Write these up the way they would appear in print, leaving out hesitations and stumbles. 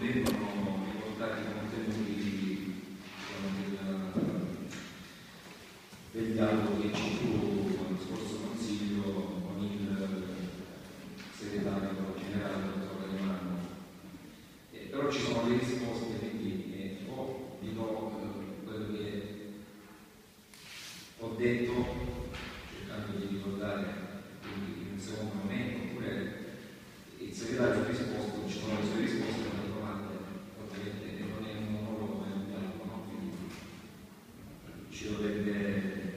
vengono ricordati i contenuti del dialogo che ci fu nello scorso Consiglio con il segretario generale, dottor Romano. Però ci sono le risposte, quindi vi do quello che ho detto, cercando di ricordare in un secondo momento, oppure il segretario ha risposto, ci sono le sue risposte alle domande, ovviamente non è un monologo, è un dialogo, no? Quindi ci dovrebbe,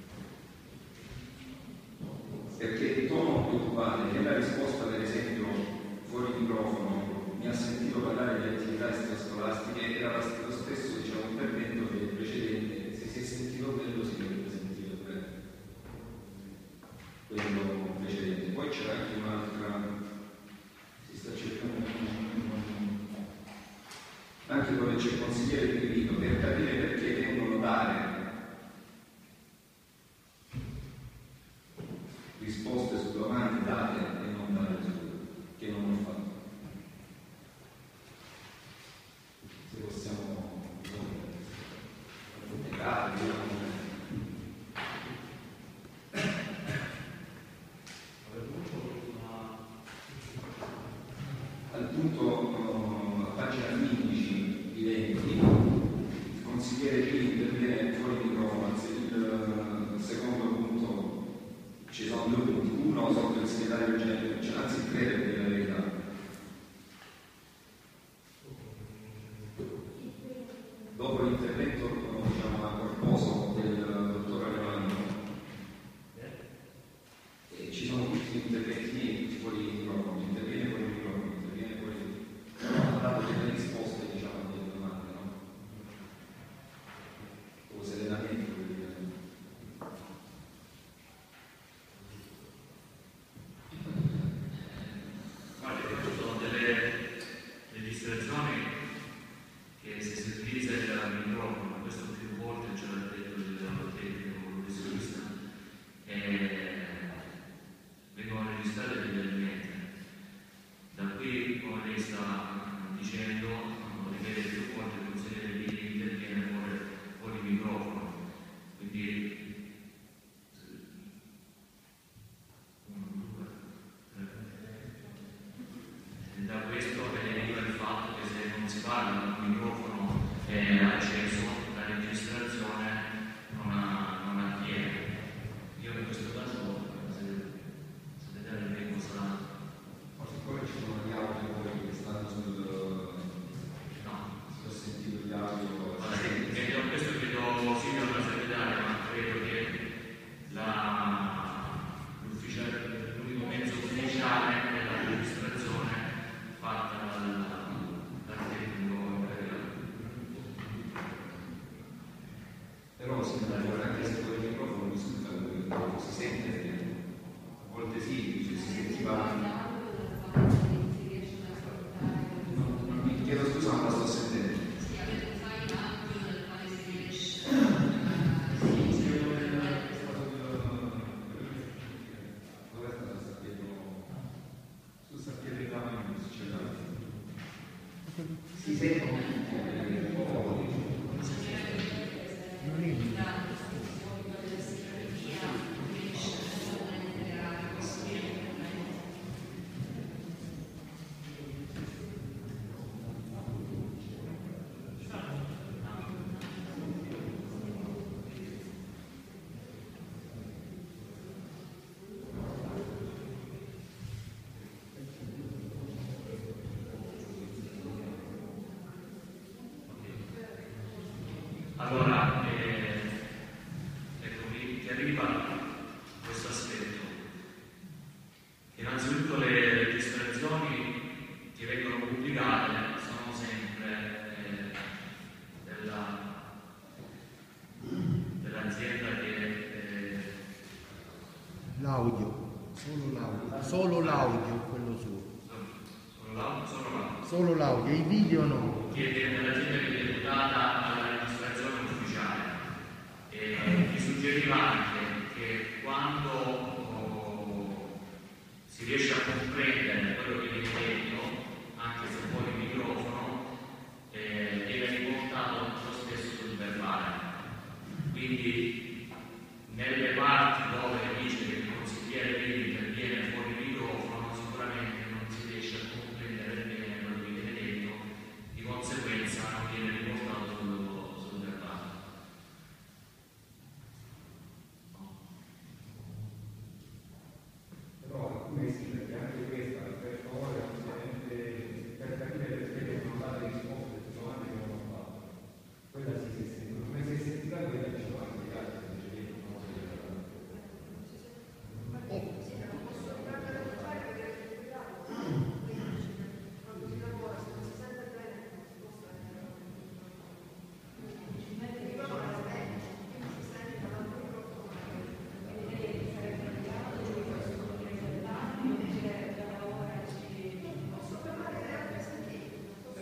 perché il tono puntuale nella risposta, per esempio fuori microfono, mi ha sentito parlare di attività extrascolastiche, era lo stesso, diciamo, intervento del precedente. Se si è sentito bello, si dovrebbe sentire bene quello precedente. Poi c'era anche un'altra, si sta cercando anche quello che c'è il consigliere Pirino, per capire perché vengono dare risposte su domande date e non date su, che non ho fatto. Se possiamo al punto, a pagina 15 di 20, il consigliere Pini interviene fuori microfono. Il secondo punto, ci sono due punti: uno sotto il segretario generale, cioè, anzi tre, per dire la verità. Dopo l'intervento, diciamo, corposo del dottor Alemano, ci sono tutti gli interventi miei, tutti fuori microfono, interviene fuori microfono, interviene fuori, però ha dato delle risposte, diciamo, a delle domande, no? O serenamente, vuol dire. Guarda, ci sono delle distrazioni che se si utilizza il microfono, questo più volte ce l'ha detto il tecnico professionista, vengono registrate delle elementi. Da qui, come lei sta dicendo, ripete più volte il consigliere Pini interviene fuori microfono, quindi da questo deriva il fatto che se non si parla da un microfono acceso, la registrazione non avviene. Io in questo caso, se vedete che cosa... Poi ci sono gli audio che stanno sul... No. Se ho sentito gli audio... Questo chiedo sì alla segretaria, ma credo che l'unico mezzo ufficiale è la registrazione fatta dal tecnico. Però anche se fuori il microfono si sente, a volte sì, si sentiva. Mi chiedo scusa, ma la sto sentendo. Dove sta sto sappiere il cambio non si c'è da. Si sentono Allora, ecco, mi arriva questo aspetto. Innanzitutto le registrazioni che vengono pubblicate sono sempre dell'azienda che... L'audio, solo l'audio, quello suo. Solo l'audio, i video no. Che è dell'azienda che è deputata alla registrazione ufficiale. Mi suggeriva anche che quando si riesce a comprendere quello che viene detto, anche se fuori microfono,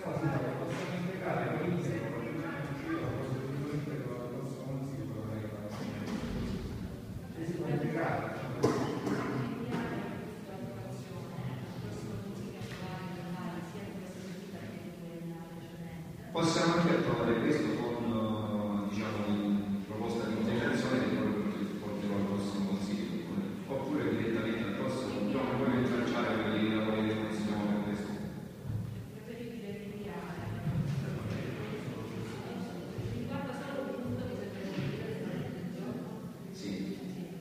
Possiamo anche approvare questo con proposta di integrazione che poi porterò al prossimo consiglio, oppure direttamente al prossimo, non voglio intralciare per i lavori del consiglio per questo. Sì.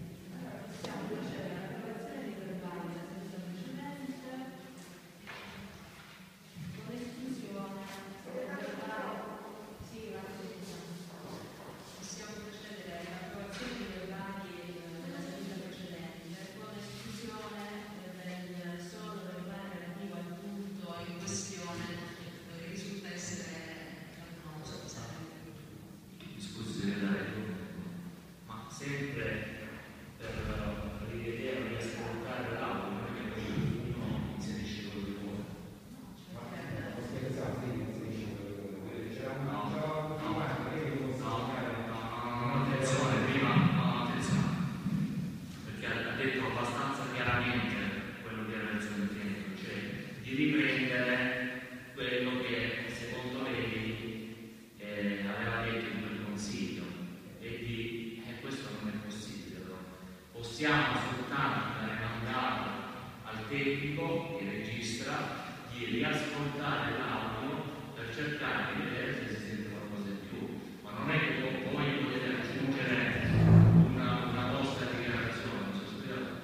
Possiamo soltanto dare mandato al tecnico che registra di riascoltare l'audio per cercare di vedere se si sente qualcosa in più, ma non è che voi potete aggiungere una vostra dichiarazione, non so se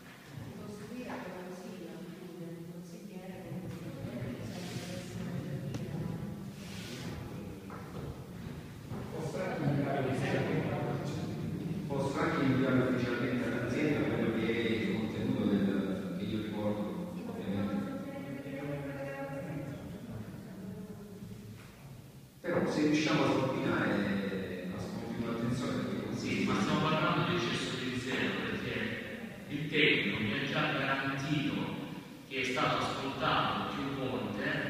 posso anche inviare ufficialmente all'azienda quello che è il contenuto che io ricordo, ovviamente. Però se riusciamo a scombinare con attenzione perché sì, ma stiamo parlando di eccesso di zelo, perché il tecnico mi ha già garantito che è stato ascoltato più volte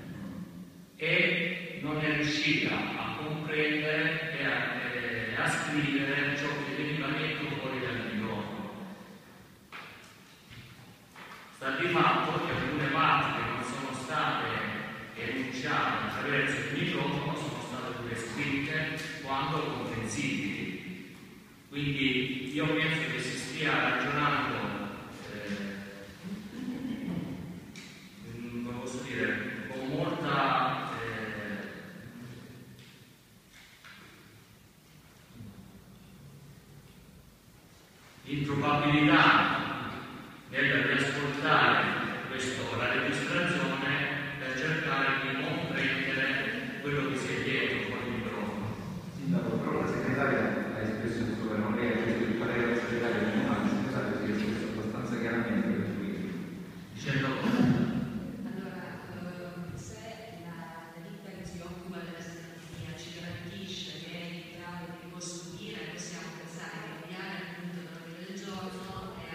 e non è riuscita a comprendere e a scrivere ciò che veniva detto fuori dal microfono. Sta di fatto che alcune parti che non sono state enunciate attraverso il microfono sono state pure scritte quando comprensibili. Quindi io penso che si stia ragionando, come posso dire, con molta improbabilità nel riascoltare la registrazione per cercare di comprendere quello che si è detto con il microfono. Sindaco, però la segretaria ha espresso il suo parere, non lei ha chiesto il parere della segretaria comunale, scusate, si è espresso abbastanza chiaramente per cui Dicendo se la ditta che si occupa della strategia ci garantisce che è in grado di costruire, possiamo pensare di inviare appunto l'ordine del giorno e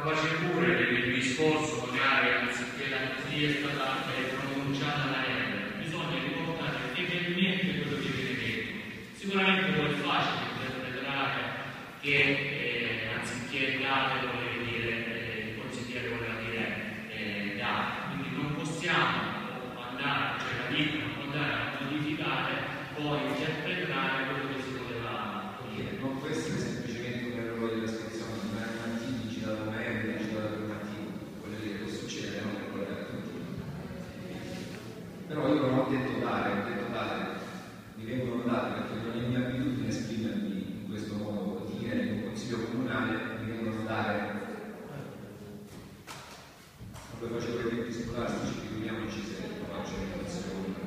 capace pure che il discorso magari anziché la teoria è stata pronunciata da lei, bisogna riportare fedelmente quello che viene detto. Sicuramente poi è facile interpretare che anziché date voleva dire il consigliere voleva dire date, quindi non possiamo andare, cioè la ditta non può andare a modificare poi interpretare quello che si voleva dire. Non può essere semplicemente un errore della descrizione di Martini citato meglio, citato per Martini, voglio dire, può succedere, non per quello che però io non ho detto dare, mi vengono date perché non è mia abitudine esprimermi in questo modo, dire in un consiglio comunale mi vengono dare. Come facevo i tempi scolastici, figuriamoci se lo faccio in consiglio comunale.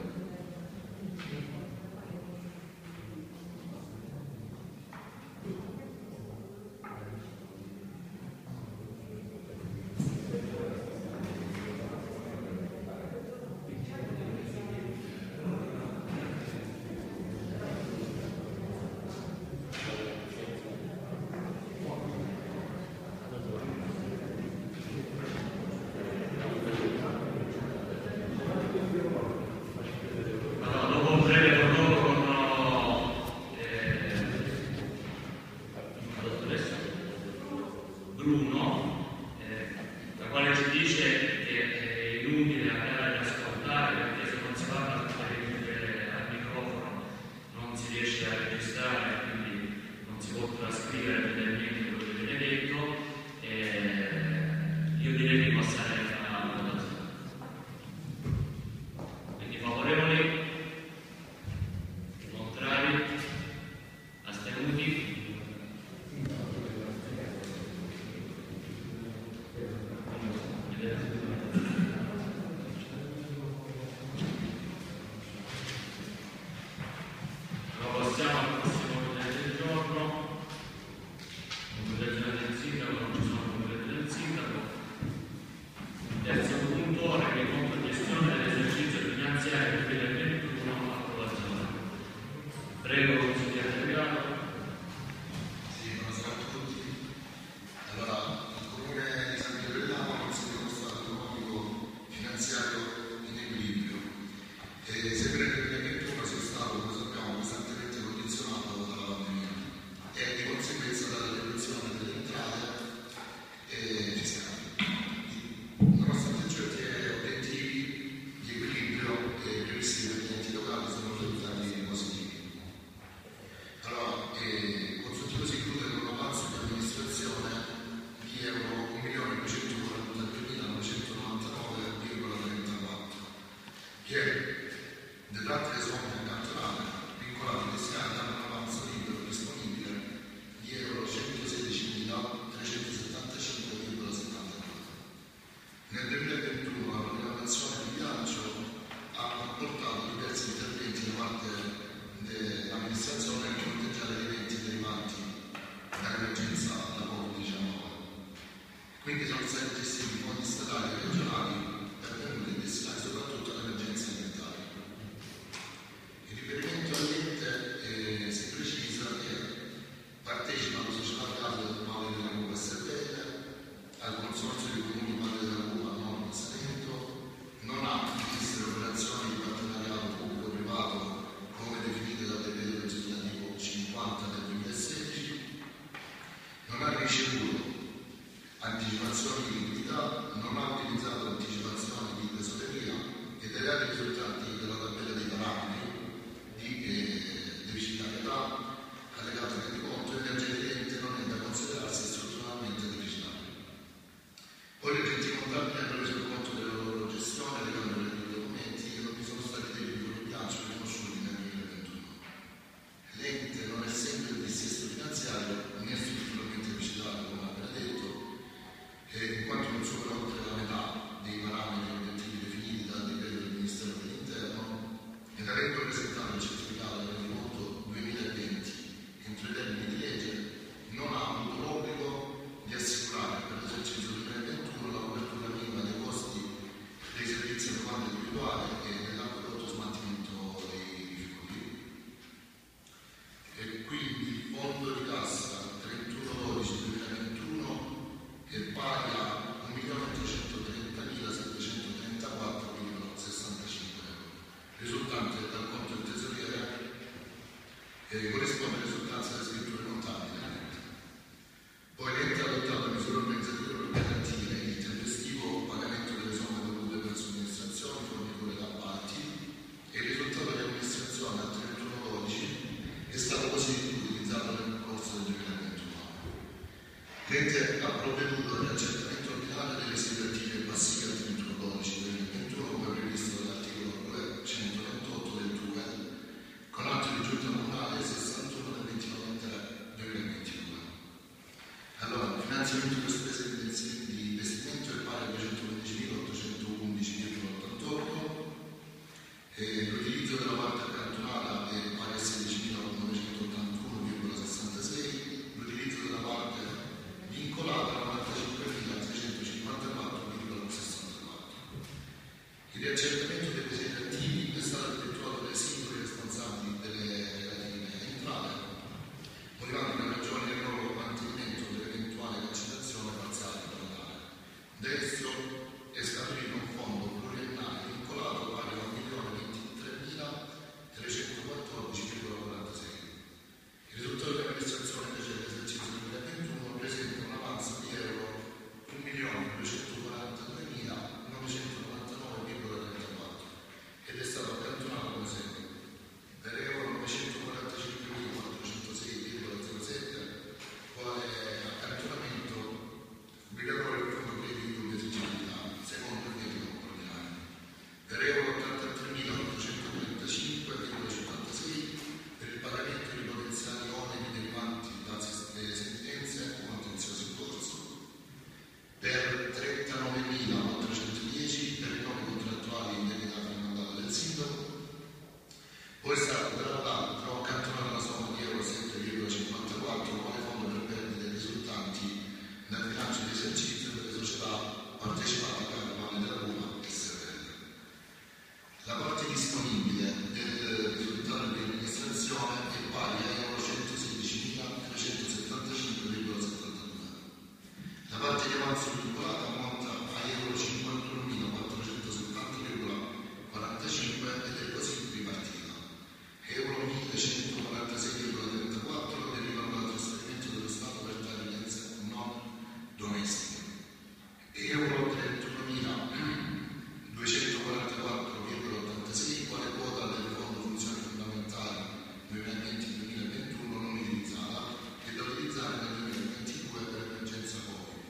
Quindi sono stati gestiti fondi statali e regionali per venire destinati soprattutto all'emergenza ambientale. In riferimento all'ente si precisa che partecipano società Caso Male della Roma SRL, al consorzio di comuni Male della Roma Nord Salento, non ha viste operazioni di partenariato pubblico-privato come definite dal decreto legislativo 50 del 2016, non ha ricevuto anticipazioni di liquidità, non ha utilizzato anticipazioni di tesoreria e dai dati risultanti della tabella dei parametri di deficitarietà allegata al rendiconto emergente non è da considerarsi strutturalmente deficitario. Poi gli agenti contabili hanno reso conto della loro gestione legando i documenti che non vi sono stati debiti con il bilancio riconosciuti nel 2021. L'ente, non essendo il dissesto finanziario né strutturalmente deficitario, come appena detto, in quanto non supera oltre la metà finanziamento per spese di investimento è pari a 215.811,88, l'utilizzo della parte accantonata è pari a 16.981,66, l'utilizzo della parte vincolata a 95.354,64. Il riaccertamento dei presidi attivi è stato effettuato dai singoli responsabili delle relative entrate, motivando le ragioni del loro mantenimento dell'eventuale cancellazione parziale totale. Da esso è scaturito un fondo pluriennale vincolato pari a 1.023.314,46. Il risultato dell'amministrazione invece dell'esercizio 2021 presenta un avanzo di euro 1.242.999,34 ed è stato accantonato come segue: per euro 945.406,07 quale accantonamento obbligatorio del fondo credito di esigibilità secondo il debito ordinario, per euro 83.835,56 per il pagamento di potenziali oneri derivanti da sentenze o contenziosi in corso, per 39.810 per i rinnovi contrattuali indebitati nel mandato del sindaco. Poi è stato tra l'altro accantonata la somma di euro 7,54 quale fondo per perdite risultanti nel bilancio di esercizio delle società partecipate a Valle della Roma e Serrella. La parte disponibile del risultato dell'amministrazione è pari a euro 116.375,72. La parte di avanzo vincolata ammonta a euro 51.470,45 ed è così ripartita: euro 1.146,34 derivano dal trasferimento dello Stato per taglienze non domestiche, euro 31.244,86 quale quota del Fondo Funzioni Fondamentali 2020-2021 non utilizzata e da utilizzare nel 2022 per emergenza Covid,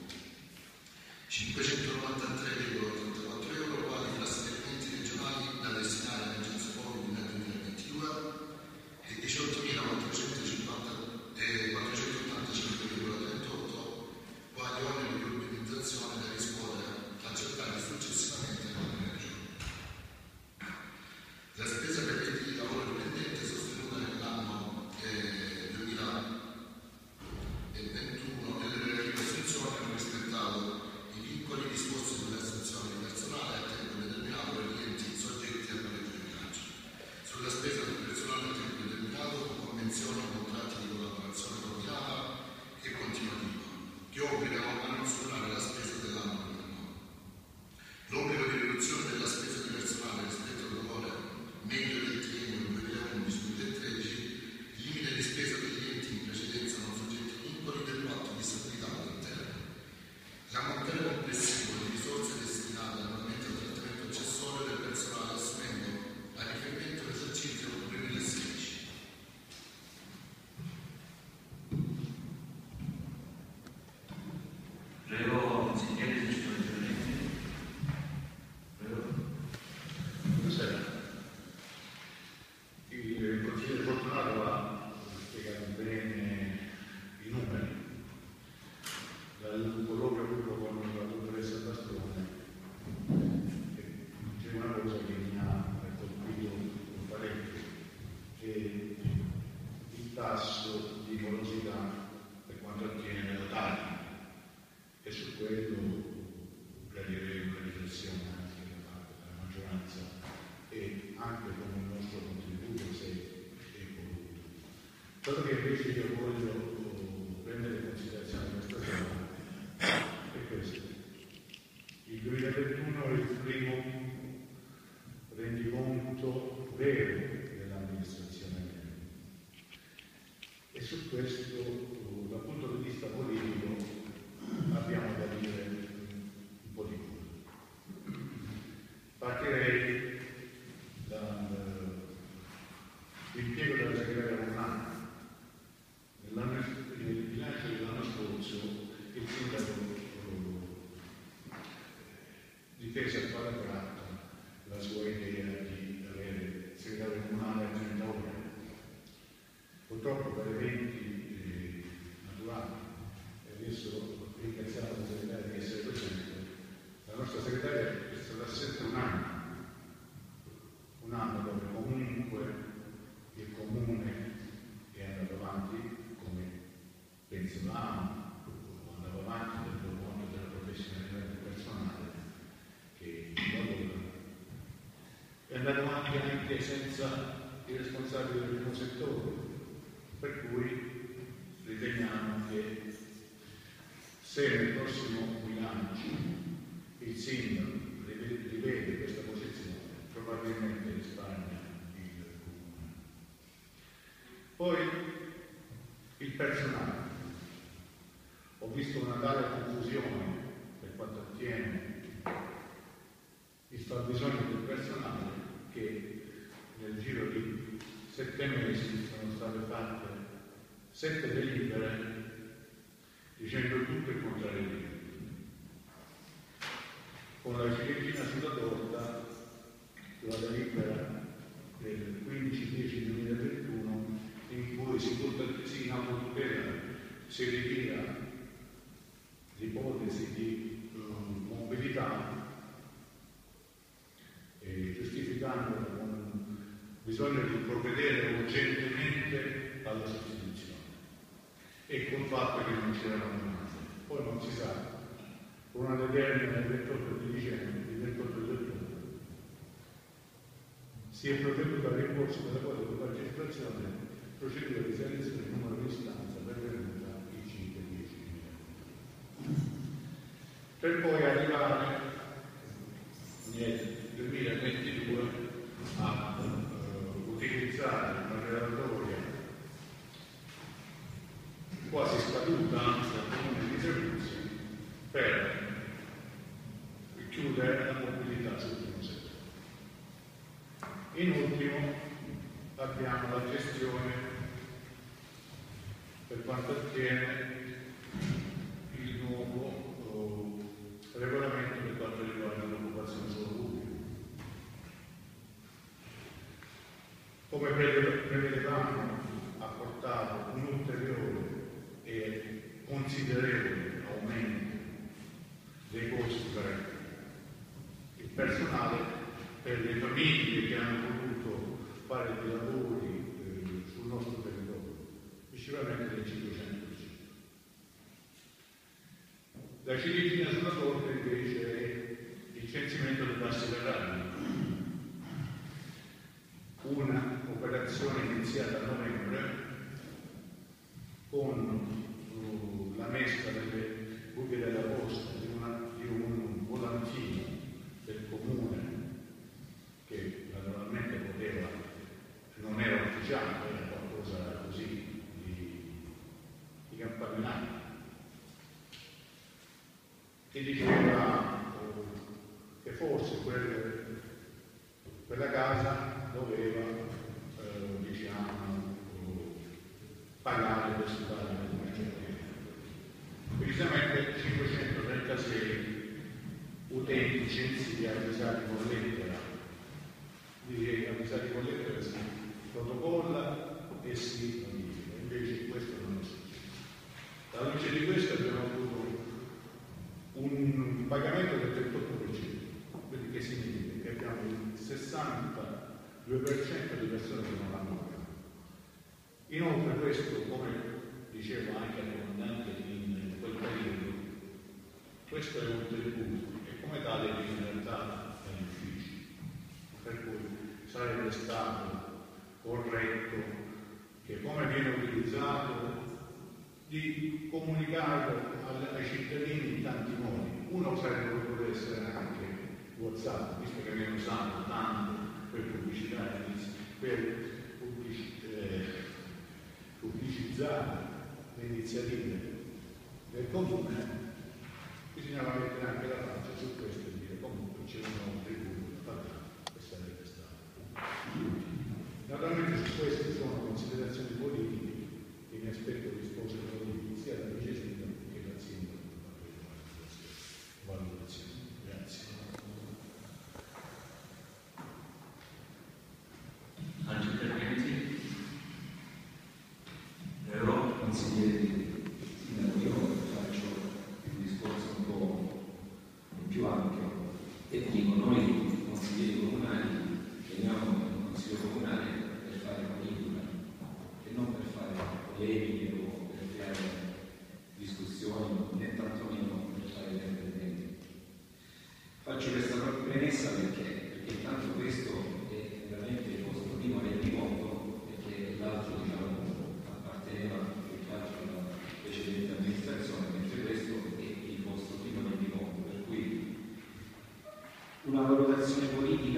593,84 euro quali trasferimenti regionali da destinare a emergenza Covid nel 2022 e 18.485,38 quali oneri di urbanizzazione da riscuotere accertati successivamente dalle regioni. La spesa per reti di lavoro dipendente sostenuta nell'anno 2021 nelle relative assunzioni hanno rispettato i vincoli disposti sulle assunzioni di personale a tempo determinato per gli enti soggetti al pareggio di bilancio. Sulla spesa del personale a tempo determinato con convenzioni o contratti di collaborazione coordinata e continuativa che obbligano a non superare la spesa dell'anno 2009. L'obbligo di riduzione della spesa di personale rispetto al valore medio del triennio 2011-2013, il limite di spesa degli enti in precedenza non soggetti a vincoli del patto di stabilità all'interno. L'ammontare complessivo di risorse destinate annualmente al trattamento accessorio del personale assumendo a riferimento all'esercizio 2016. Prego, consigliere, se ci sono interventi. Prego. Buonasera. Il consigliere Fortunato ha spiegato bene i numeri. Dal colloquio avuto con la dottoressa Bastone c'è una cosa che mi ha colpito parecchio, che il tasso di morosità per quanto attiene le notari, e su quello gradirei una riflessione anche da parte della maggioranza e anche con il nostro contributo se è voluto. Quello che invece io voglio prendere in considerazione questa cosa è questo. Il 2021 è il primo rendiconto vero dell'amministrazione e su questo dal punto di vista politico abbiamo da dire un po' di più. Partirei dall'impiego della segretaria comunale e senza i responsabili del primo settore, per cui riteniamo che se nel prossimo bilancio il sindaco rivede questa posizione, probabilmente risparmia il comune. Poi il personale. Ho visto una tale confusione per quanto attiene il fabbisogno del personale che nel giro di 7 mesi sono state fatte 7 delibere dicendo tutto il contrario di tutto. Con la ciliegina sulla torta, la delibera del 15/10/2021 in cui in autotutela si ritira l'ipotesi di mobilità giustificando con bisogno di provvedere urgentemente alla sostituzione e col fatto che non c'erano domande. Poi non si sa, con una determina del 28 di dicembre, il 28 di ottobre, si è proceduto al rimborso della quota di partecipazione, procedura di selezione del numero di istanza pervenuta il 5/10/2020. Per poi arrivare nel 2022 a utilizzare una graduatoria quasi scaduta dal comune di servizi per chiudere la mobilità sul primo settore. In ultimo abbiamo la gestione per quanto attiene il nuovo regolamento per quanto riguarda l'occupazione suolo pubblico. Come prevedevamo, ha portato un ulteriore e considerevole aumento dei costi per il personale, per le famiglie che hanno voluto fare dei lavori sul nostro territorio, sicuramente del 500%. La ciliegina sulla torta invece è il censimento delle classi ferrari, una operazione iniziata a novembre con la messa delle buche della posta di un volantino del comune che naturalmente poteva, non era ufficiale, era qualcosa così di campanellare, che diceva che forse quella casa doveva pagare per stare nel commercio. Precisamente 536 utenti censiti avvisati con lettera, direi avvisati con lettera si protocolla e si notifica, invece questo non è successo. Alla luce di questo abbiamo avuto un pagamento del 38%, quindi che significa che abbiamo il 62% di persone che non hanno pagato. Inoltre questo, come dicevo anche al comandante in quel periodo, questo è un tributo e come tale viene in realtà dagli uffici, per cui sarebbe stato corretto che come viene utilizzato di comunicarlo ai cittadini in tanti modi. Uno sarebbe potuto essere anche WhatsApp, visto che viene usato tanto per pubblicità, per pubblicizzare le iniziative del comune, bisognava mettere anche la faccia su questo e dire comunque c'è un nuovo tributo da pagare e sarebbe stato. Naturalmente su queste sono considerazioni politiche che mi aspetto risposte politiche sia dal vice sindaco che dal sindaco per quanto riguarda queste valutazioni. Grazie. Altri interventi? Consiglieri, io faccio un discorso un po' più ampio e dico noi consiglieri comunali veniamo nel consiglio comunale per fare politica e non per fare polemiche o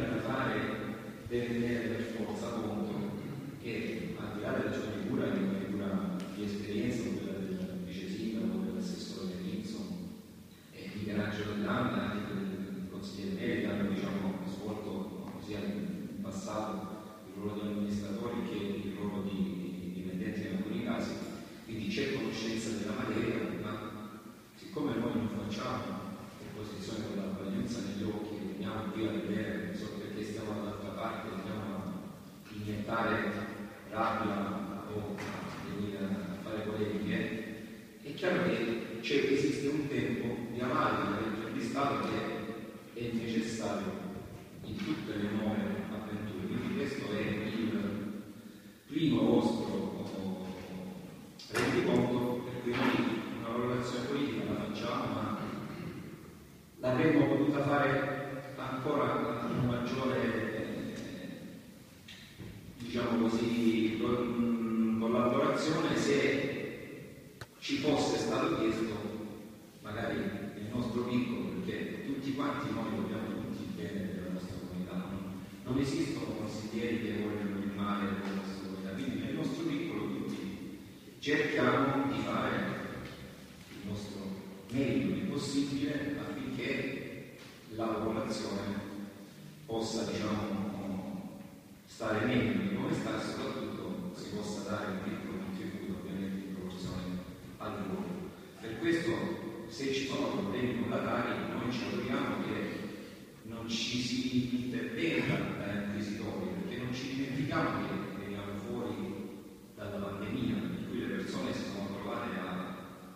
politica da fare deve tenere per forza conto che, al di là della sua figura, che è una figura di esperienza, quella del vice sindaco, dell'assessore Rizzo e di Michelangelo Dell'Anna, anche del consigliere Neri, hanno svolto sia in passato il ruolo di amministratori che il ruolo di dipendenti in alcuni casi, quindi c'è conoscenza della materia, ma siccome noi non facciamo opposizione con la pagliuzza negli occhi, veniamo qui a vedere, non so perché stiamo dall'altra parte, andiamo a iniettare rabbia o a fare polemiche, è chiaro che esiste un tempo di analisi del intervistato che è necessario in tutte le nuove avventure. Quindi questo è il primo vostro rendiconto, per cui noi una valutazione politica la facciamo, ma l'avremmo potuta fare ancora con maggiore, diciamo così, collaborazione se ci fosse stato chiesto magari il nostro piccolo, perché tutti quanti noi vogliamo tutti il bene della nostra comunità, non esistono consiglieri che vogliono il male della nostra comunità, quindi nel nostro piccolo tutti cerchiamo di fare il nostro meglio il possibile affinché la popolazione possa, diciamo, stare meglio di come sta, e soprattutto si possa dare un piccolo contributo ovviamente in proporzione al lavoro. Per questo, se ci sono problemi con la Tari, noi ci auguriamo che non ci si intervenga da inquisitori, perché non ci dimentichiamo che veniamo fuori dalla pandemia, in cui le persone si sono trovate a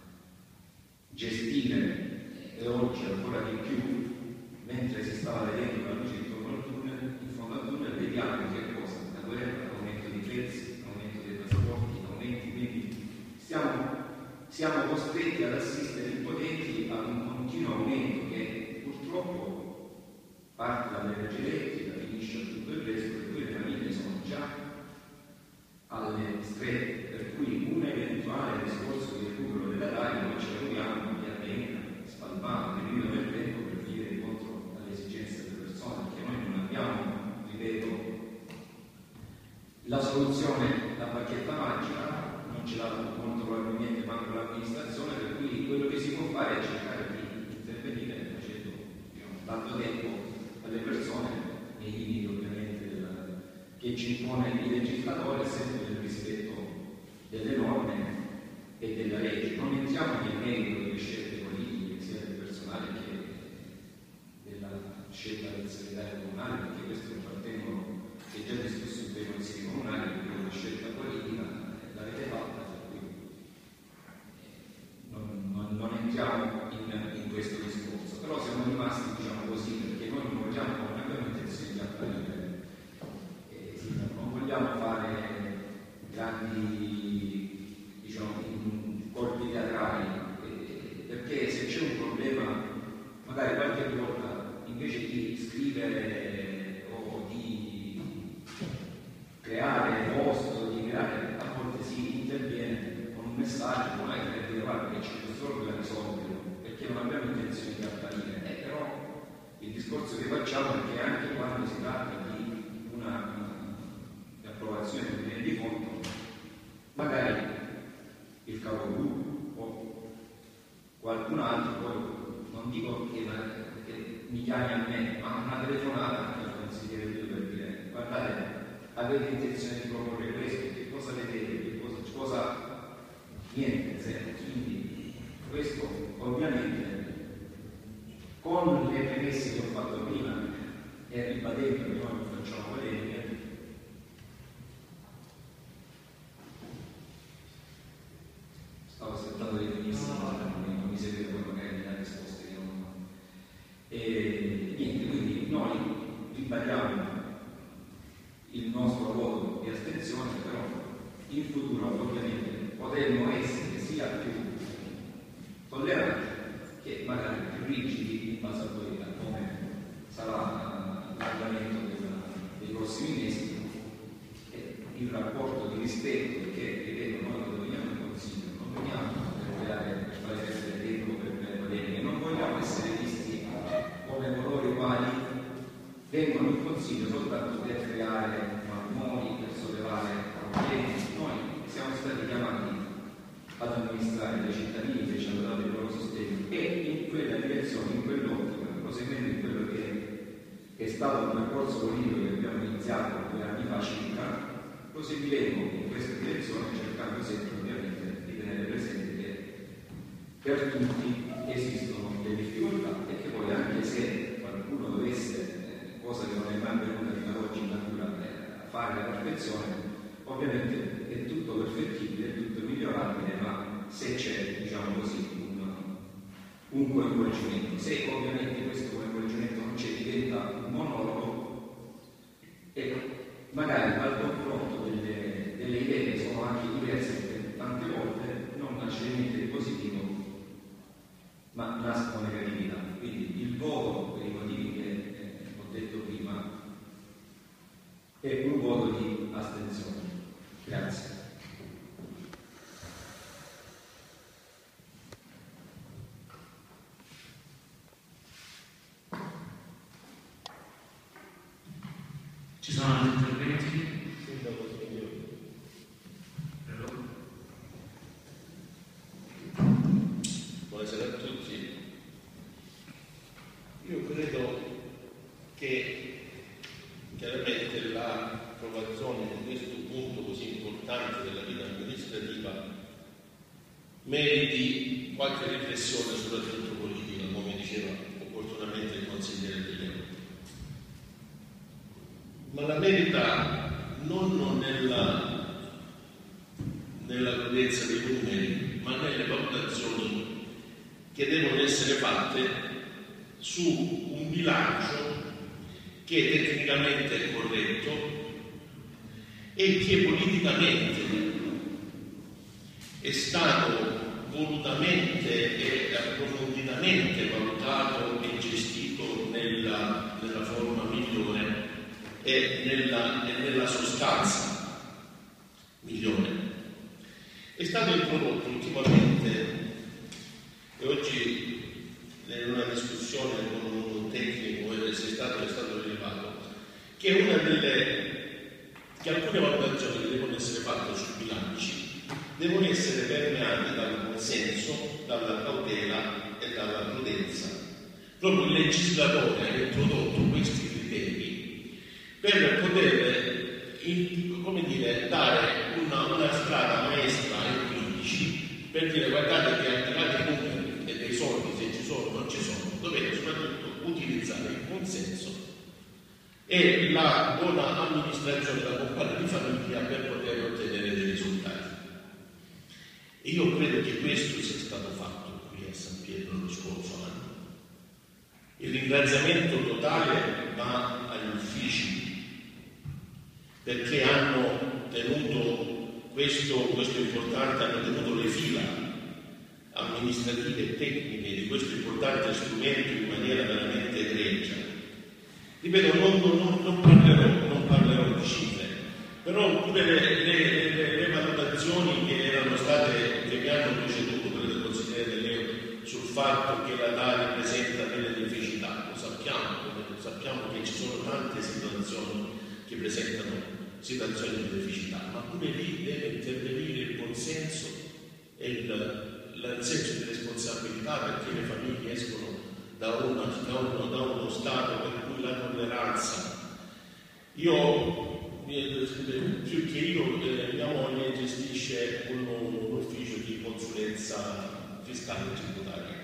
gestire, e oggi ancora di più, mentre si stava vedendo la luce in fondo al tunnel, vediamo che cosa? La guerra, l'aumento dei prezzi, l'aumento dei trasporti, aumenti, quindi siamo costretti ad assistere impotenti ad un continuo aumento che purtroppo parte dall'energia elettrica, finisce a tutto il resto, per cui le famiglie sono già alle strette, per cui un eventuale discorso di recupero della Tari noi ci auguriamo che avvenga spalmato nel giro del tempo per venire incontro alle esigenze delle persone, perché noi non abbiamo, ripeto, la soluzione, la bacchetta magica, non ce l'ha molto probabilmente manco l'amministrazione, per cui quello che si può fare è cercare di intervenire facendo, dando tempo alle persone, nei limiti ovviamente che ci impone il legislatore, sempre nel rispetto delle norme e della legge. Non entriamo nel merito delle scelte politiche, sia del personale che della scelta del segretario comunale, perché questo appartengono, che è già discusso in quei consigli comunali, perché la scelta politica l'avete fatta, per cui non entriamo in questo discorso, però siamo rimasti, diciamo così, perché noi non abbiamo intenzione di apparire, non vogliamo fare grandi, diciamo, colpi teatrali, perché se c'è un problema, magari qualche volta, invece di scrivere o di creare post, a volte si interviene con un messaggio, magari per dire guarda che c'è questo problema da risolvere, perché non abbiamo intenzione di apparire, però il discorso che facciamo è che anche quando si tratta di una approvazione del bene di fondo, magari il capogruppo o qualcun altro, poi non dico che mi chiami a me, ma una telefonata anche al consigliere per dire guardate, avete intenzione di proporre questo, che cosa vedete, che cosa niente, zero. Quindi questo ovviamente con le premesse che ho fatto prima e ribadendo che noi non facciamo polemiche, stavo aspettando le benissimo, non mi seguite poi magari le risposte che non ho. E niente, quindi noi ribadiamo il nostro voto di astensione, però in futuro ovviamente potremmo essere sia più tolleranti che magari più rigidi in base a come sarà l'andamento dei prossimi mesi, e il rapporto di rispetto, perché ripeto, noi che veniamo in consiglio non veniamo per fare perdere tempo per polemiche, non vogliamo essere visti come coloro i quali vengono in consiglio soltanto per creare marmoni, per sollevare problemi. Noi siamo stati chiamati ad amministrare dei cittadini che ci hanno dato il loro sostegno e in quella direzione, in quell'ottica, proseguendo in quello che è stato un percorso politico che abbiamo iniziato 2 anni fa circa, proseguiremo in questa direzione cercando sempre ovviamente di tenere presente che per tutti esistono delle difficoltà e che poi anche se qualcuno dovesse, cosa che non è mai venuta fino ad oggi in natura, fare la perfezione, ovviamente è tutto perfettibile, è tutto migliorabile, ma se c'è, diciamo così, un coinvolgimento. Se ovviamente questo coinvolgimento non c'è, diventa un monologo e magari al confronto delle idee che sono anche diverse, perché tante volte non nasce niente di positivo, ma nascono negatività. Quindi il voto, per i motivi che ho detto prima, è un voto di astensione. Grazie. Ci sono altri interventi? Buonasera a tutti. Io credo che chiaramente l'approvazione di questo punto così importante della vita amministrativa meriti qualche riflessione, soprattutto politica, come diceva opportunamente il consigliere Dell'Euro. Ma la merita non nella crudezza dei numeri, ma nelle valutazioni che devono essere fatte su un bilancio che tecnicamente è corretto e che politicamente è stato volutamente e approfonditamente valutato e gestito nella forma migliore e nella sostanza migliore. È stato introdotto ultimamente, e oggi in una discussione con un tecnico è stato rilevato, che alcune valutazioni che devono essere fatte sui bilanci devono essere permeate dal consenso, dalla cautela e dalla prudenza. Proprio il legislatore ha introdotto questi criteri per poter dare una strada maestra ai politici per dire: guardate che al di là dei numeri e dei soldi, se ci sono o non ci sono, dovete soprattutto utilizzare il consenso e la buona amministrazione da compagno di famiglia per poter ottenere dei risultati. E io credo che questo sia stato fatto qui a San Pietro lo scorso anno. Il ringraziamento totale va agli uffici, perché hanno tenuto questo importante, hanno tenuto le fila amministrative e tecniche di questo importante strumento in maniera veramente egregia. Ripeto, non parlerò di cifre, però pure le valutazioni che mi hanno preceduto, quelle del consigliere Dell'Euro, sul fatto che la Tari presenta delle criticità, lo sappiamo che ci sono tante situazioni che presentano situazioni di deficità, ma pure lì deve intervenire il consenso e il senso di responsabilità, perché le famiglie escono da uno stato per cui la tolleranza. Più che io, mia moglie gestisce un ufficio di consulenza fiscale e tributaria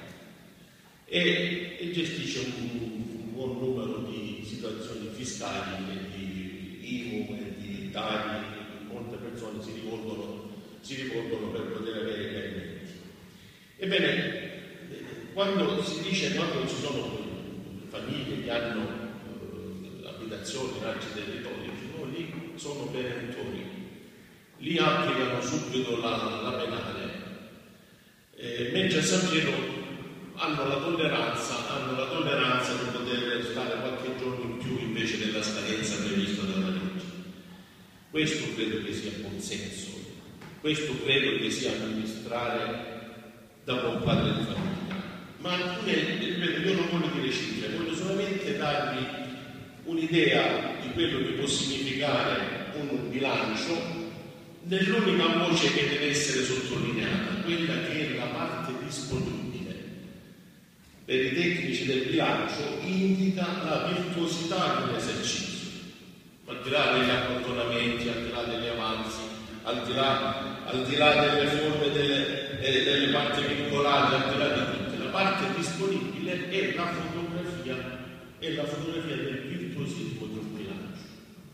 e gestisce un buon numero di situazioni fiscali e di IMU e di tagli. Molte persone si rivolgono per poter avere i pagamenti. Ebbene, quando ci sono famiglie che hanno abitazioni in altri territori, lì sono perentori, lì applicano subito la penale, mentre a San Pietro hanno la tolleranza di poter stare qualche giorno in più invece della scadenza prevista dalla legge. Questo credo che sia buon senso, questo credo che sia amministrare da buon padre di famiglia. Ma io non voglio dire cifre, voglio solamente darvi un'idea di quello che può significare un bilancio nell'unica voce che deve essere sottolineata, quella che è la parte disponibile. Per i tecnici del bilancio indica la virtuosità di un esercizio, al di là degli accantonamenti, al di là degli avanzi, al di là delle forme delle parti vincolate, al di là di tutte. La parte disponibile è la fotografia del virtuosismo di un bilancio.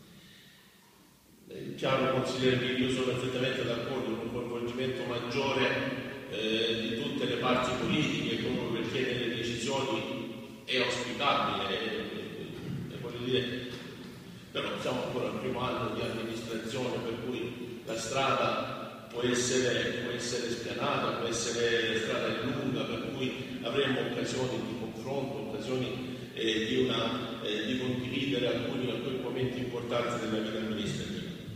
È chiaro, consigliere, che io sono perfettamente d'accordo con un coinvolgimento maggiore di tutte le parti politiche, proprio perché nelle decisioni è auspicabile, voglio dire, però siamo ancora al primo anno di amministrazione, per cui la strada può essere spianata, può essere strada lunga, per cui avremo occasioni di confronto, occasioni di condividere alcuni momenti importanti della vita amministrativa.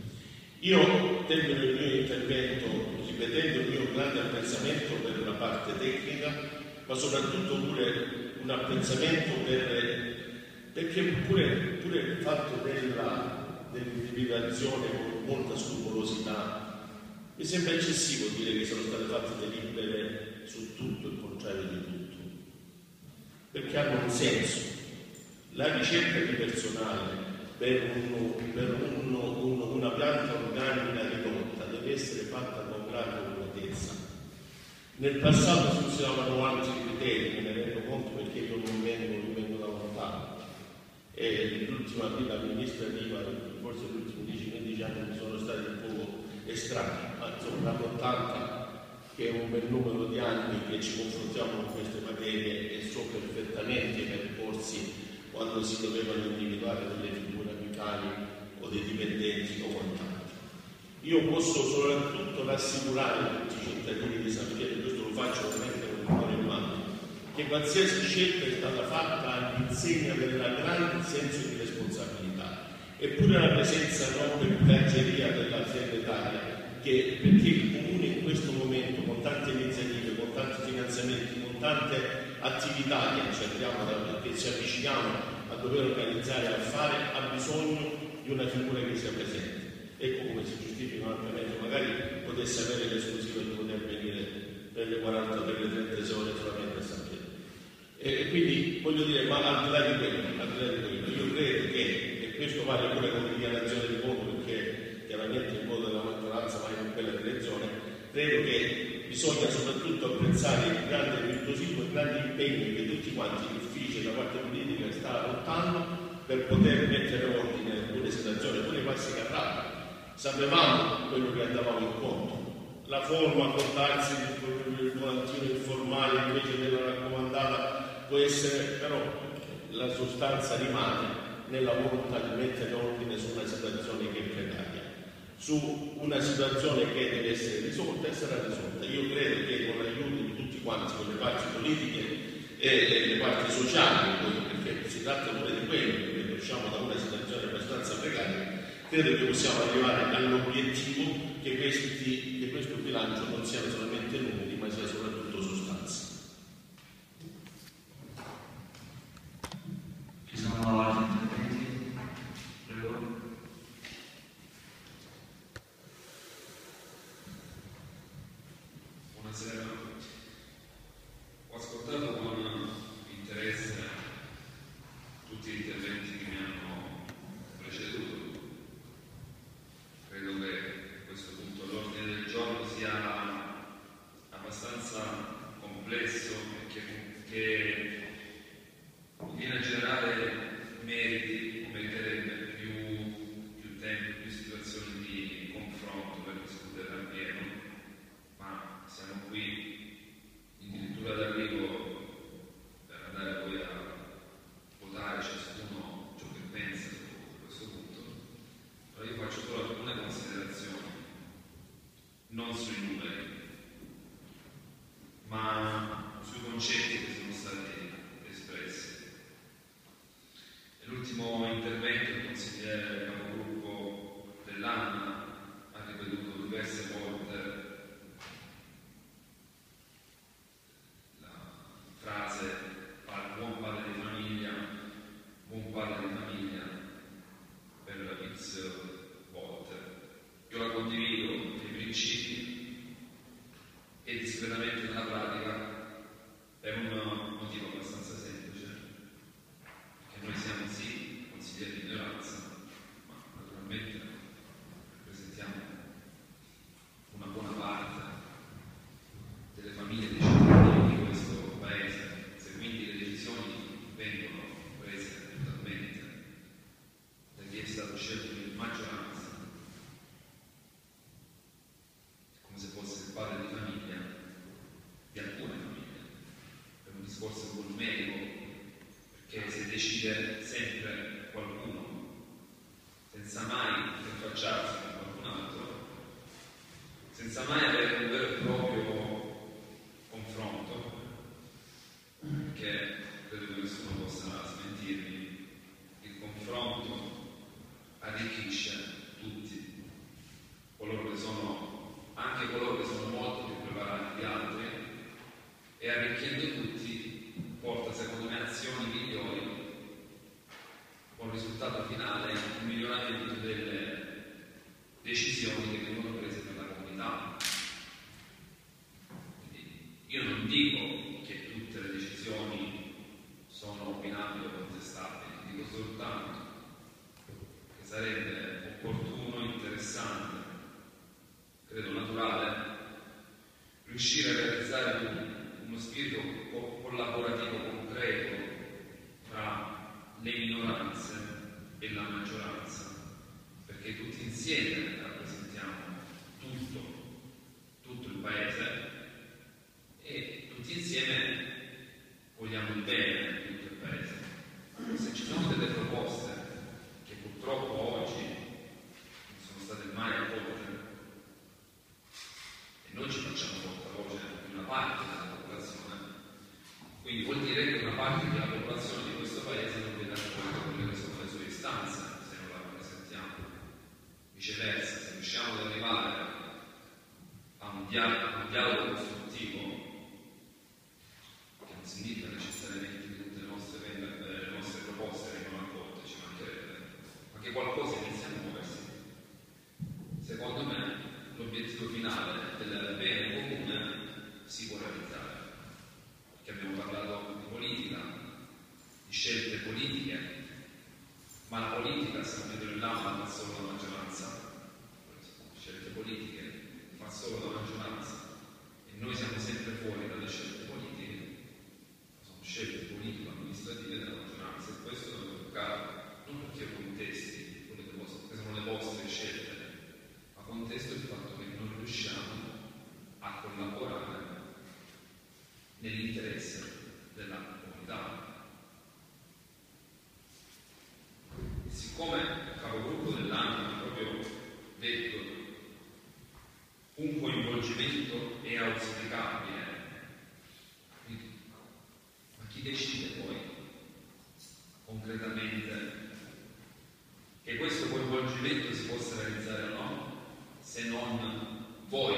Io termino il mio intervento ripetendo il mio grande apprezzamento per la parte tecnica, ma soprattutto pure un apprezzamento perché pure il fatto dell'individuazione con molta scrupolosità mi sembra eccessivo dire che sono state fatte delibere su tutto il contrario di tutto, perché hanno un senso. La ricerca di personale per una pianta organica ridotta deve essere fatta con grande oculatezza. Nel passato si usavano altri criteri, me ne rendo conto perché io non vengo da lontano. E l'ultima vita amministrativa, forse gli ultimi 10-15 anni mi sono stati un po' estranei, ma insomma l'80, che è un bel numero di anni che ci confrontiamo con queste materie, e so perfettamente i percorsi quando si dovevano individuare delle figure apicali o dei dipendenti o quant'altro. Io posso soprattutto rassicurare tutti i cittadini di sapere, questo lo faccio ovviamente con il cuore in mano, che qualsiasi scelta è stata fatta all'insegna del grande senso di responsabilità, eppure la presenza non per cancelleria della segretaria, perché il Comune in questo momento, con tante iniziative, con tanti finanziamenti, con tante attività che ci avviciniamo a dover organizzare e a fare, ha bisogno di una figura che sia presente. Ecco come si giustifica ampiamente, magari potesse avere l'esclusiva di poter venire per le 40 o per le 36 ore solamente a San Pietro. E quindi voglio dire, ma al di là di quello, io credo che, e questo vale pure come dichiarazione di voto, perché chiaramente il voto della maggioranza va in quella direzione, credo che bisogna soprattutto apprezzare il grande virtuosismo e il grande impegno che tutti quanti gli uffici e la parte politica sta adottando per poter mettere ordine in alcune situazioni, alcune passi carrate. Sapevamo quello che andavamo incontro, la forma a portarsi il volantino informale invece della raccomandata può essere, però la sostanza rimane nella volontà di mettere ordine su una situazione che è precaria, su una situazione che deve essere risolta e sarà risolta. Io credo che con l'aiuto di tutti quanti, con le parti politiche e le parti sociali, perché si tratta pure di quello, perché usciamo da una situazione abbastanza precaria, credo che possiamo arrivare all'obiettivo che questo bilancio non siano solamente numeri, ma sia soprattutto sostanza. Ci sono altri interventi? Prego. Buonasera. Ho ascoltato con interesse tutti gli interventi che mi hanno preceduto. Credo che a questo punto l'ordine del giorno sia abbastanza decide sempre qualcuno, senza mai interfacciarsi con qualcun altro, senza mai avere un vero e proprio confronto, perché credo che nessuno possa smentirmi, il confronto arricchisce tutti, anche coloro che sono molto più preparati di altri, e arricchendo tutti porta secondo me azioni migliori, con il risultato finale il miglioramento delle decisioni che vengono prese per la comunità. Quindi io non dico che tutte le decisioni sono opinabili o contestabili, dico soltanto che sarebbe opportuno, interessante, credo naturale, riuscire a realizzare uno spirito collaborativo concreto tra le minoranze e la maggioranza, perché tutti insieme rappresentiamo tutto il paese e tutti insieme vogliamo il bene di tutto il paese. Se ci sono delle proposte che purtroppo oggi non sono state mai accolte, e noi ci facciamo portavoce di una parte della popolazione, quindi vuol dire che una parte della popolazione di questo paese non viene accolta quelle che sono le sue istanze, se non la rappresentiamo. Viceversa, se riusciamo ad arrivare a un dialogo costruttivo, che non significa necessariamente che tutte le nostre proposte vengano accolte, ci mancherebbe, ma che qualcosa inizia a muoversi, secondo me l'obiettivo finale del bene comune si può realizzare, perché abbiamo parlato di politica, di scelte politiche, ma la politica, sapete, non fa solo la maggioranza, scelte politiche fa solo la maggioranza, e noi siamo sempre fuori dalle scelte politiche, sono scelte politico-amministrative della maggioranza, e questo deve toccare, non perché io contesti quelle che sono le vostre scelte, ma contesto il fatto che non riusciamo a collaborare nell'interesse della comunità. E siccome il capogruppo dell'anno ha proprio detto un coinvolgimento è auspicabile, ma chi decide poi concretamente che questo coinvolgimento si possa realizzare o no, se non voi?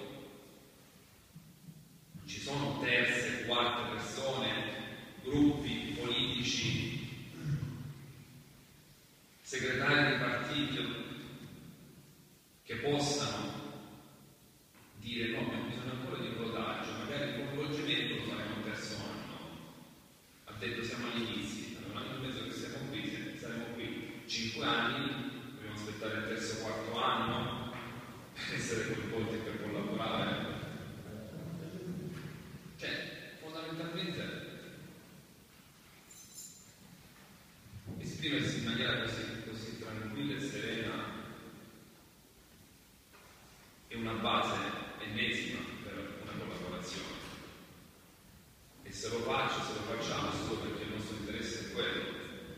Non ci sono terze, quarte persone, gruppi politici, segretari di partito che possano dire no, ma bisogna ancora di un rodaggio, magari il coinvolgimento lo faremo il terzo anno. Ha detto siamo agli inizi, allora un anno e mezzo che siamo qui, saremo qui 5 anni, dobbiamo aspettare il terzo o quarto anno per essere coinvolti e per collaborare. Cioè, fondamentalmente esprimersi in maniera così tranquilla e serena è una base ennesima per una collaborazione. E se lo facciamo solo perché il nostro interesse è quello.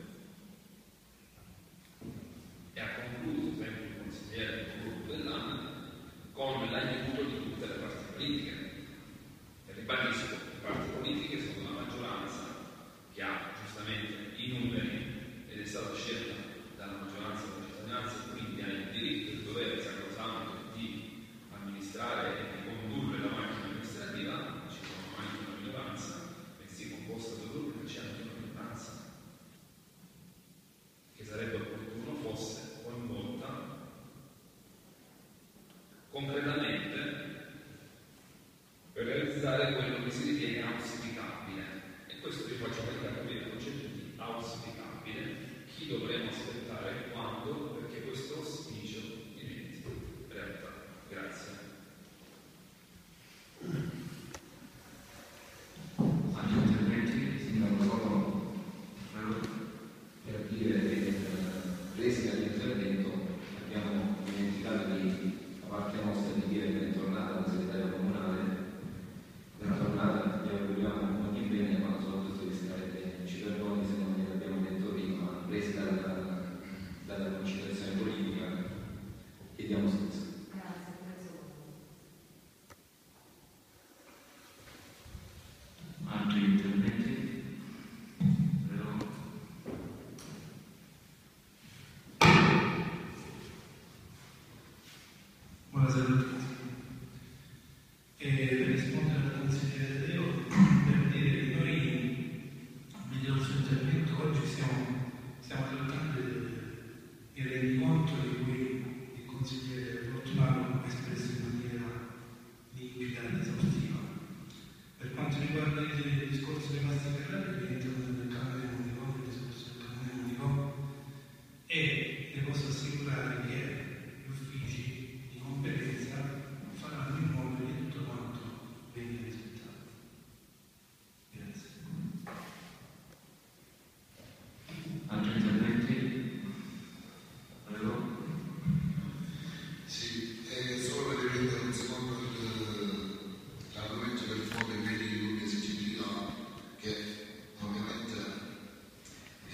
E ha concluso sempre il consigliere del gruppo dell'anno con l'aiuto di tutte le parti politiche. E ribadisco, le parti politiche sono una maggioranza che ha giustamente i numeri ed è stata scelta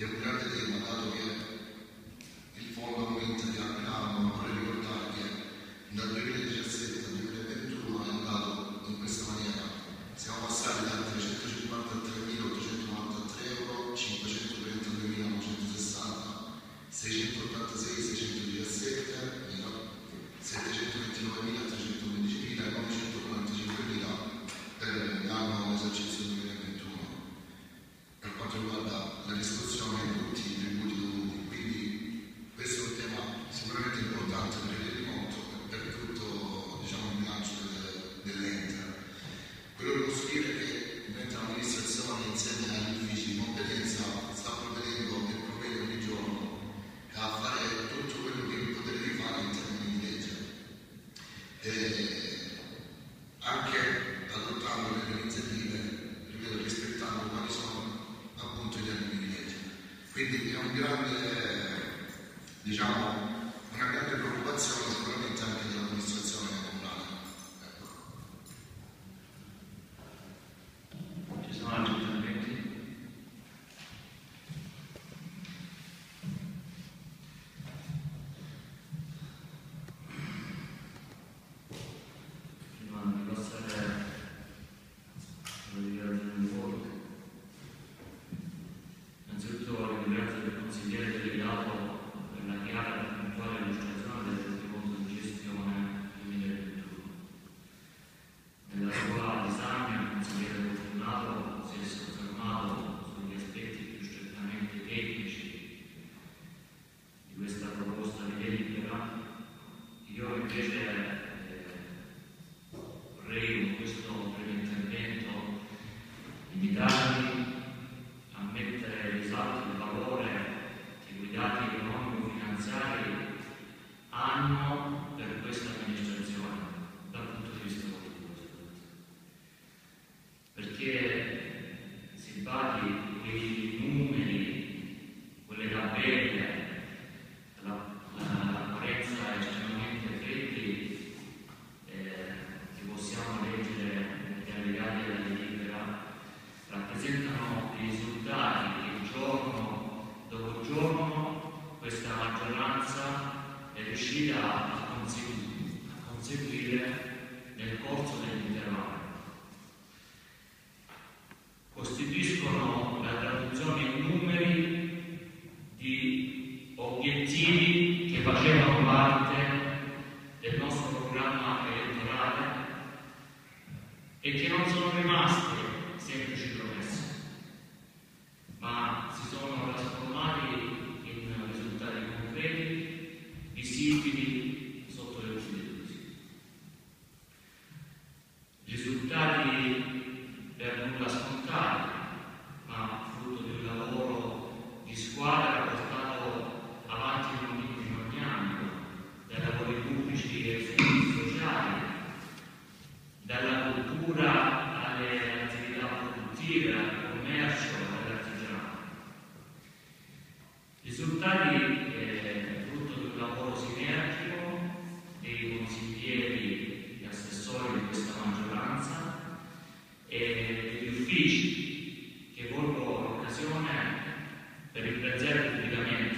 che è un grande tema, dato che il fondo aumenta di anno in anno. Vorrei ricordare che dal 2017 al 2021 è andato in questa maniera: siamo passati da 353.893 euro, 532.960, 686, 617, 729.315 e 945.000 per l'anno esercizio 2021 per quanto riguarda la riscossione di tutti i tributi dovuti. Quindi questo è un tema sicuramente importante per il rendiconto e per tutto, diciamo, il bilancio dell'ente. Quello che posso dire è che mentre l'amministrazione insieme agli uffici di competenza sta provvedendo e provvede ogni giorno a fare tutto quello che è in potere di fare in termini di legge, anche adottando delle iniziative, ripeto, rispettando quali sono appunto i termini di legge. Quindi è un grande, diciamo, una grande preoccupazione sicuramente anche dell'amministrazione comunale. Ecco. Ci sono altri interventi? Prima di passare alla dichiarazione di voto, innanzitutto ringrazio il consigliere delegato per la chiara e puntuale illustrazione del rendiconto di gestione 2021. Nella sua disamina il consigliere Fortunato si è soffermato sugli aspetti più strettamente tecnici di questa proposta di delibera. Io invece vorrei con questo breve intervento invitarvi a mettere in risalto il valore che quei dati economico-finanziari hanno per questa amministrazione dal punto di vista politico. Perché si badi quei numeri, quelle tabelle, l'apparenza estremamente freddi che possiamo leggere negli allegati della delibera rappresentano i risultati che giorno dopo giorno questa maggioranza è riuscita a conseguire nel corso dell'intero anno. Costituiscono la traduzione in numeri di obiettivi che facevano parte del nostro programma elettorale e che non sono rimasti semplici promesse, ma si sono trasformati in risultati concreti, visibili sotto gli occhi di tutti. Risultati per nulla scontati, ma frutto di un lavoro di squadra portato avanti in ogni ambito, dai lavori pubblici ai servizi sociali, dalla cultura alle attività produttive, al commercio, all'artigianato. Risultati frutto di un lavoro sinergico dei consiglieri e assessori di questa maggioranza e degli uffici, che colgo l'occasione per ringraziare pubblicamente.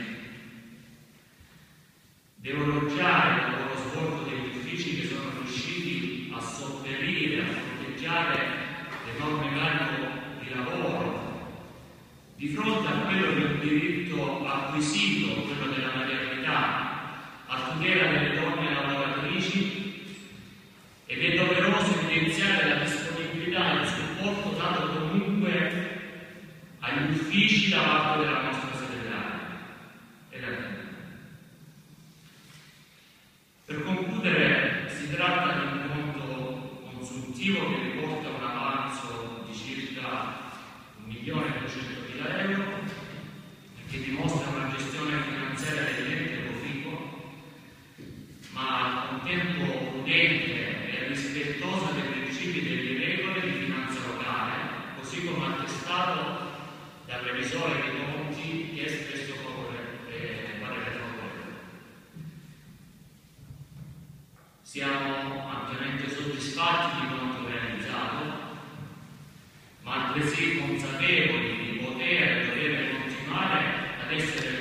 Devo elogiare il lavoro svolto degli uffici che sono riusciti a sopperire, a fronteggiare l'enorme carico di lavoro di fronte a quello che è un diritto acquisito, quello della maternità, a tutela delle donne lavoratrici, ed è doveroso evidenziare la disponibilità e il supporto dato comunque agli uffici da parte della nostra segretaria e della Camera. Per concludere, si tratta di un conto consuntivo che riporta un avanzo di circa 1.200.000 euro e che dimostra una gestione finanziaria dell'ente proficua, ma al contempo prudente e rispettosa dei principi e delle regole di finanza locale, così come attestato dal revisore dei conti che è espresso parere favorevole. Siamo ampiamente soddisfatti di quanto realizzato, ma altresì consapevoli di poter e dover continuare essere